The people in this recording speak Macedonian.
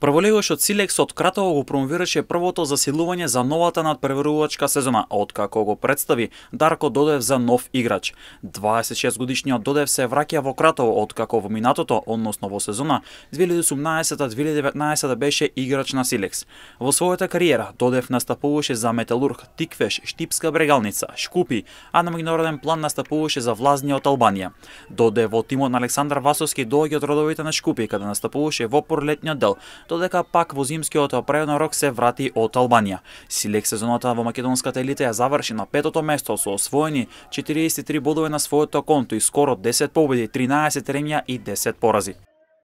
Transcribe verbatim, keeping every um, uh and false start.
Прволигошот Силекс од Кратово го промовираше првото засилување за новата надпреварувачка сезона, откако го представи Дарко Додев за нов играч. дваесет и шест годишниот Додев се враќа во Кратово, откако во минатото, односно во сезона две илјади и осумнаесета две илјади и деветнаесета беше играч на Силекс. Во својата кариера Додев настапуваше за Металург, Тиквеш, Штипска Брегалница, Шкупи, а на меѓународен план настапуваше за Влазния од Албанија. Додев во тимот на Александар Васовски доаѓа од родовите на Шкупи, каде настапуваше во пролетниот дел, додека пак во зимскиот преводен рок се врати од Албанија. Силекс сезоната во македонската елита ја заврши на петото место со освоени четириесет и три бодови на своето конто и скоро десет победи, тринаесет ремија и десет порази.